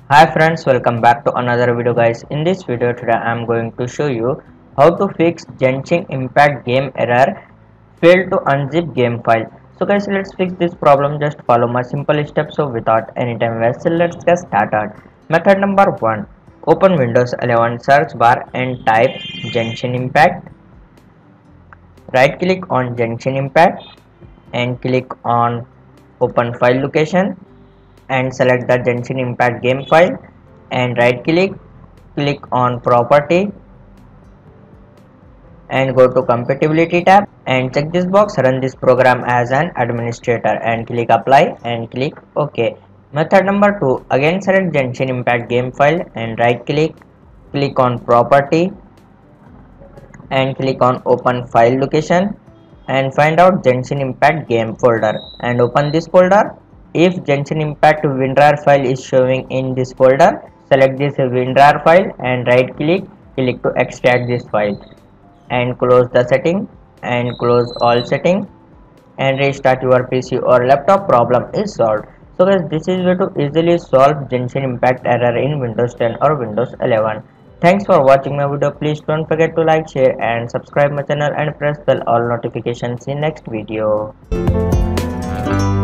Hi friends, welcome back to another video guys. In this video today I am going to show you how to fix Genshin Impact game error failed to unzip game file. So guys, let's fix this problem. Just follow my simple steps. So without any time wasted, let's get started. Method number 1. Open Windows 11 search bar and type Genshin Impact. Right click on Genshin Impact and click on open file location and select the Genshin Impact game file and right click on property and go to compatibility tab and check this box, run this program as an administrator and click apply and click OK. Method number 2, again select Genshin Impact game file and right click on property and click on open file location and find out Genshin Impact game folder and open this folder. If Genshin Impact WinRAR file is showing in this folder, select this WinRAR file and right click to extract this file and close the setting and close all setting and restart your PC or laptop. Problem is solved. So guys, this is way to easily solve Genshin Impact error in Windows 10 or Windows 11. Thanks for watching my video. Please don't forget to like, share and subscribe my channel and press bell all notifications in next video.